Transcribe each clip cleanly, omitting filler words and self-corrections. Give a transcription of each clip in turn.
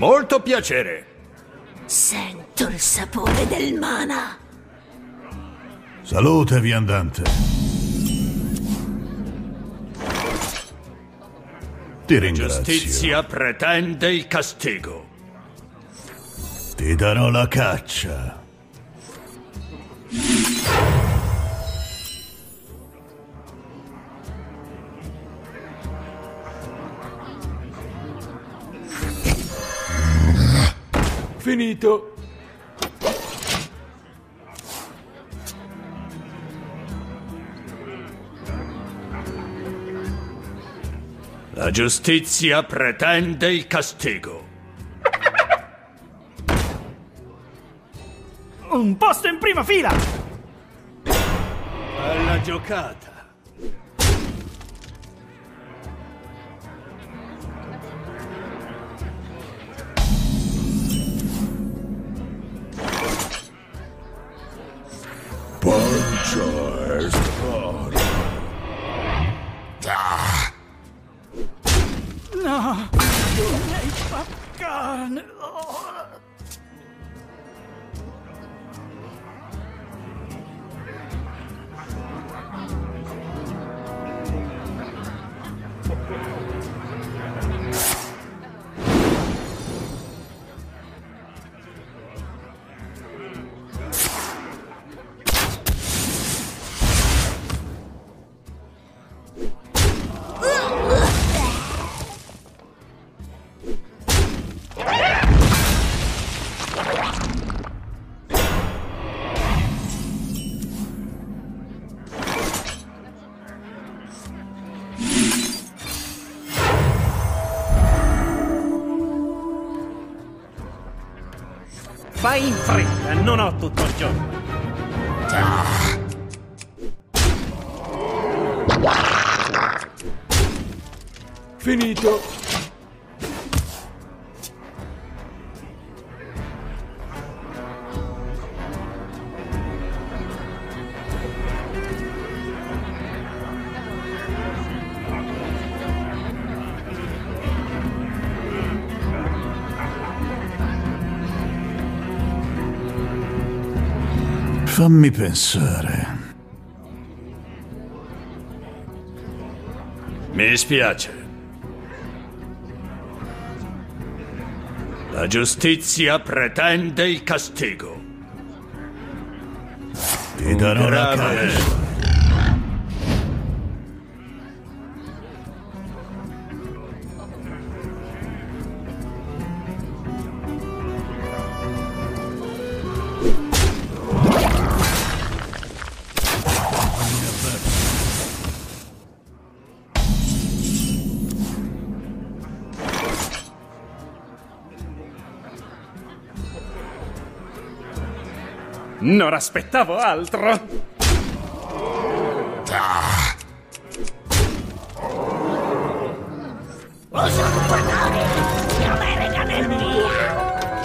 Molto piacere. Sento il sapore del mana. Salute, viandante. Ti ringrazio. Giustizia pretende il castigo. Ti darò la caccia. Finito. La giustizia pretende il castigo. Un posto in prima fila! Bella giocata. Pancia e spara. No! Tu mi hai fatto carne! Fai in fretta, non ho tutto il giorno. Finito. Fammi pensare. Mi spiace. La giustizia pretende il castigo. Ti darò la Grave. caccia. Non aspettavo altro! Oso guardare di America nel via.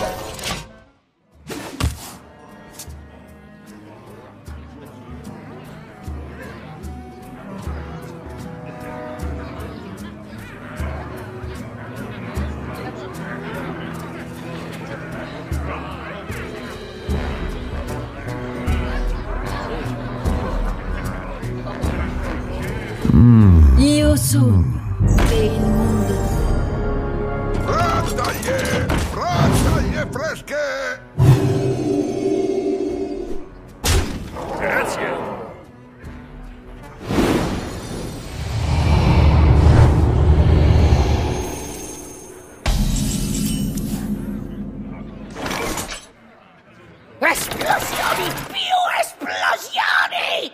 Io sono il mondo. Frattaglie fresche! Grazie. Esplosioni più esplosioni!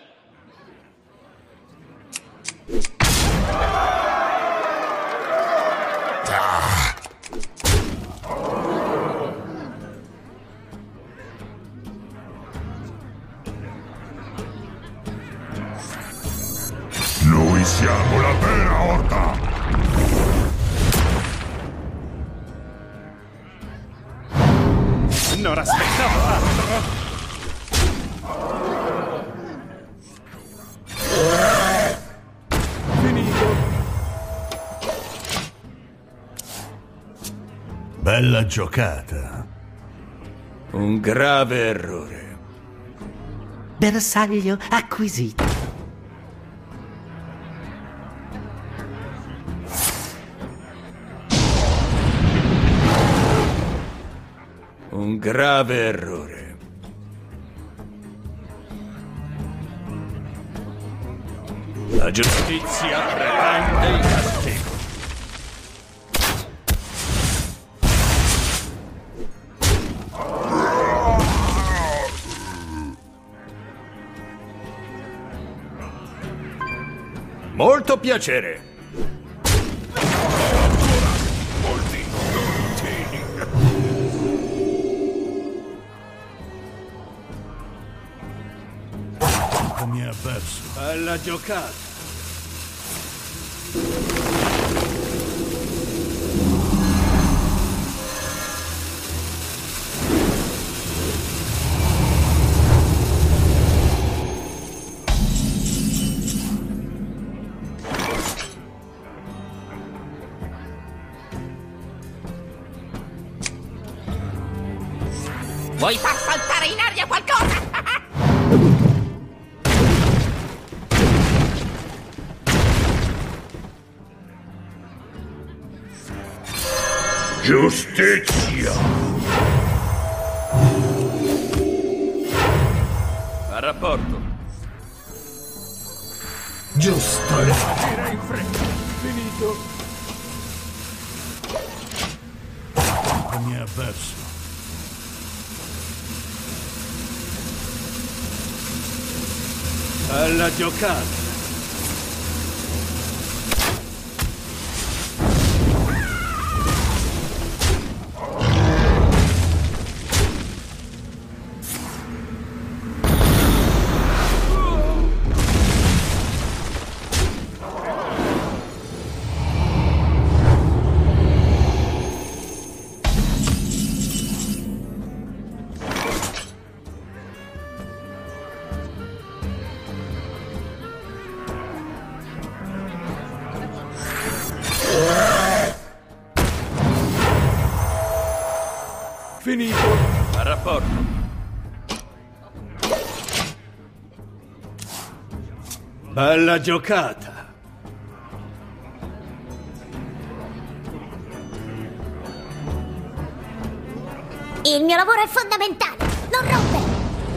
Noi siamo la vera orda! Non aspettavo altro! Bella giocata. Un grave errore. Bersaglio acquisito. Un grave errore. La giustizia pretende il castigo. Molto piacere. Mi ha perso. Bella giocata. Vuoi far saltare in aria qualcosa? Giustizia! A rapporto. Giusto. Agire in fretta. Finito. Mi ha perso. Bella giocata. Finito. A rapporto. Bella giocata. Il mio lavoro è fondamentale. Non rompere.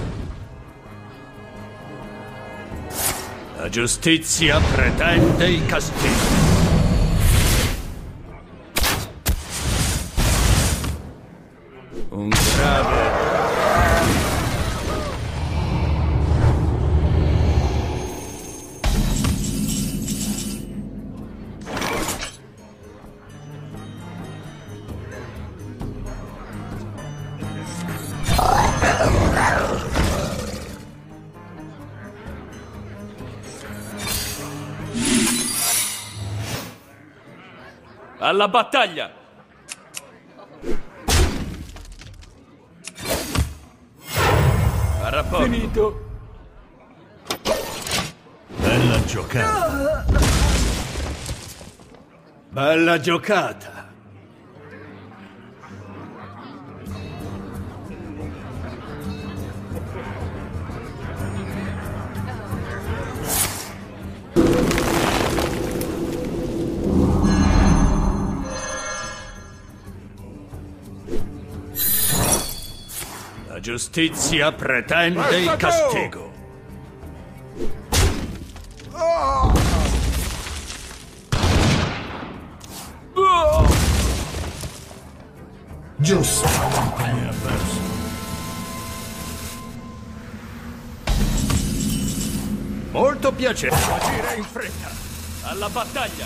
La giustizia pretende il castigo. Un grave. Alla battaglia! A rapporto. Finito. Bella giocata. Bella giocata. La giustizia pretende il castigo. Giusto. Mi ha perso. Molto piacere. Agire in fretta. Alla battaglia.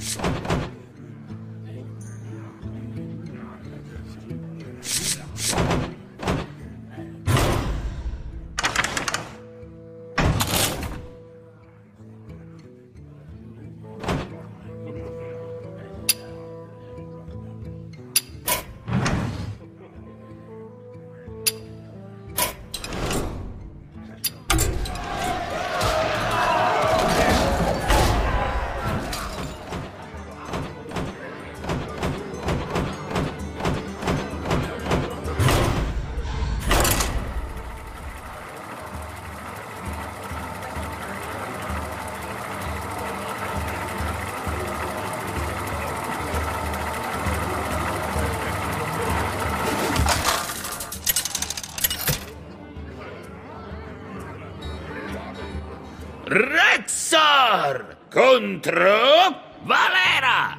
Rexxar contro Valera!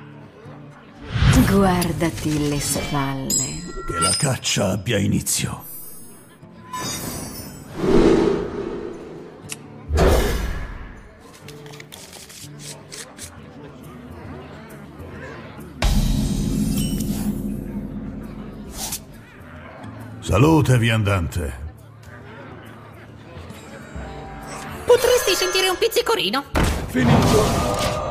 Guardati le spalle. Che la caccia abbia inizio. Salute, viandante. Potresti sentire un pizzicorino? Finito.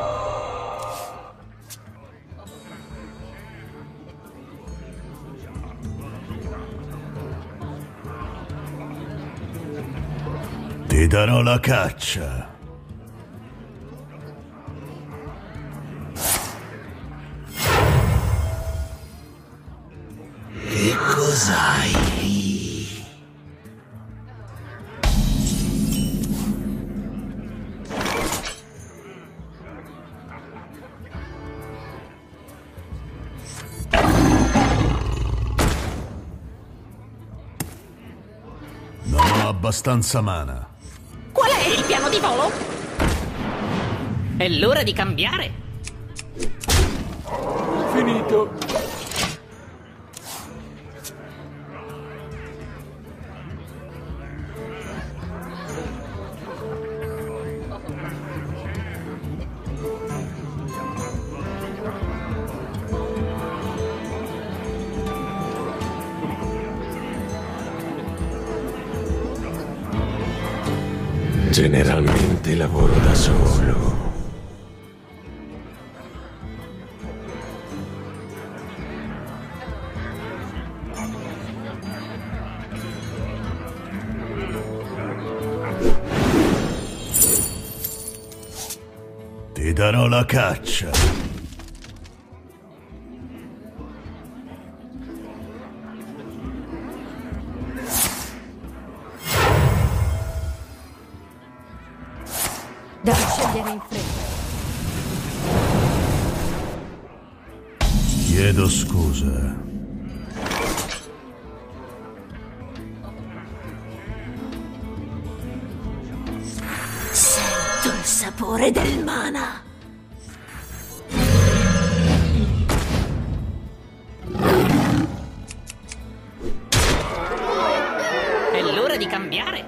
Ti darò la caccia. Che cos'hai lì? Non ho abbastanza mana. Qual è il piano di volo? È l'ora di cambiare. Finito. Generalmente lavoro da solo. Ti darò la caccia. Devo scegliere in fretta. Chiedo scusa. Sento il sapore del mana. È l'ora di cambiare.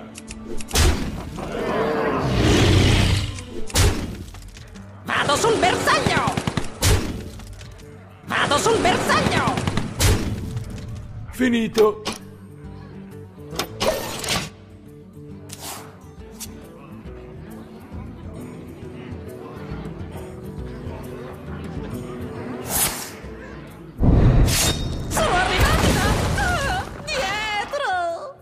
Vado sul bersaglio! Vado sul bersaglio! Finito. Sono arrivata! Ah, dietro!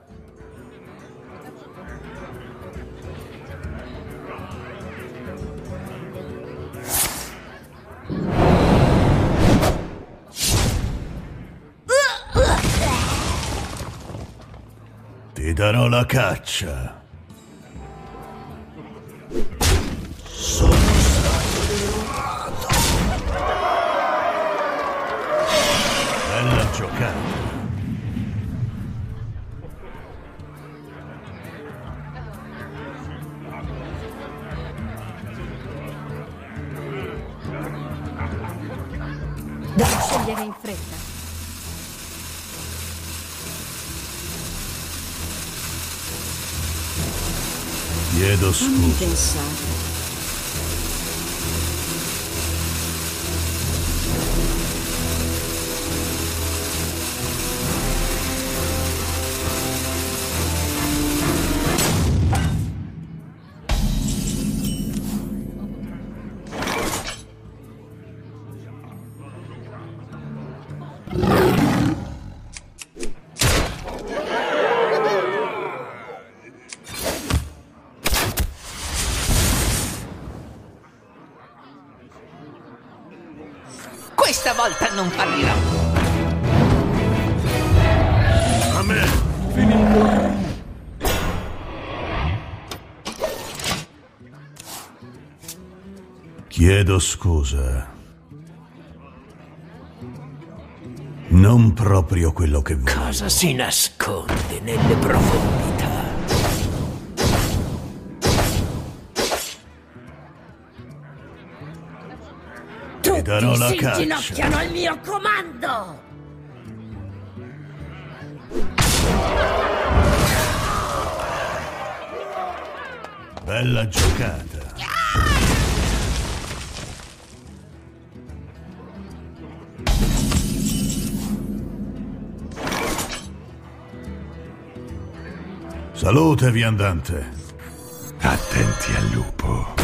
Ti darò la caccia. Sono stato derubato. Bella giocata. Devo scegliere in fretta. Chiedo Fammi scusa. pensare. Questa volta non fallirò. A me! Chiedo scusa. Non proprio quello che volevo. Cosa si nasconde nelle profondità? Ti darò la Si caccia. inginocchiano al mio comando! Bella giocata. Salute, viandante. Attenti al lupo.